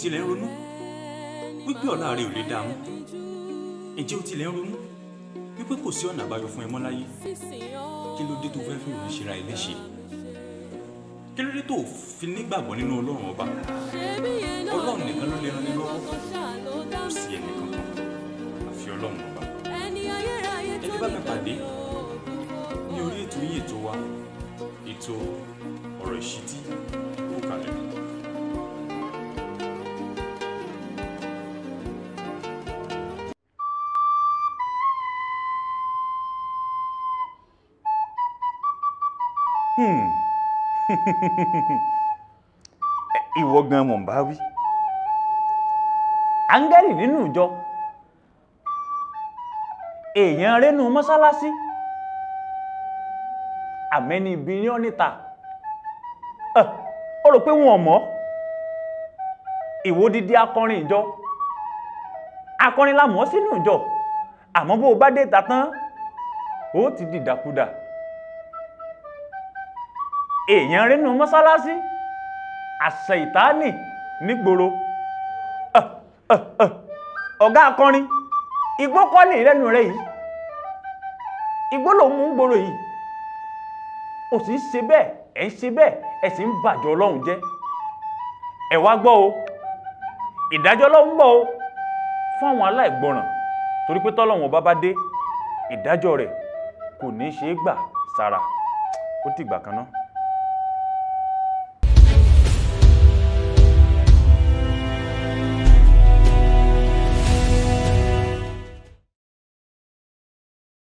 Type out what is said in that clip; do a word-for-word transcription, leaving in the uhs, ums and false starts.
tilẹ̀ ń ronú wípé ọ̀la rẹ ò lè dààmú? Ǹjẹ́ o tilẹ̀ ń ronú wípé kò sí ọ̀nà àbáyọ fún ẹ mọ́ láyé? Kí ló dé tó fẹ́ fi òun ṣera ẹ léṣe? Kí ló dé tó fi nígbàgbọ́ nínú Ọlọ́run ọba? Ọlọ́run nìkan ló lè ràn ní lọ́wọ́. Kò sí ẹnì kankan àfi Ọlọ́run ọba. Ẹ bá mi pàdé ní orí ètò yìí ètò wa, ètò ọ̀rọ̀ ìṣítí. Ó kalẹ̀. Hmm. Ìwọ gan mọ̀ bá wí. Áńgẹ́lì nínú ìjọ, èèyàn rénú mọ́sálásí, àmẹ́ni ibi ní ọ́nìta. Ó rò pé wọn ò mọ̀? Ìwọ dídí akọrin ìjọ, akọrin la mọ̀ sínú ìjọ, àmọ́ bó bá dé ìta tán ó ti dìdàkudà. Èèyàn rénú mọ́sálásí, àṣẹ ìtaánì nígboro. Ọ̀gá akọrin, igbó kọ́ ní ìrẹ́nu rẹ̀ yìí, igbó ló mú gboro yìí. Ó sì ń ṣe bẹ́ẹ̀, ẹ̀ ń ṣe bẹ́ẹ̀, ẹ̀ sì ń bàjọ́ Ọlọ́run jẹ́. Ẹ wá gbọ́ o, ìdájọ́ Ọlọ́run bọ̀ o fún àwọn aláìgbọràn, torí pé tọ́lọ́run ọba bá dé, ìdájọ́ rẹ̀ kò ní ṣe é gbà sára. Ó dìgbà kan náà.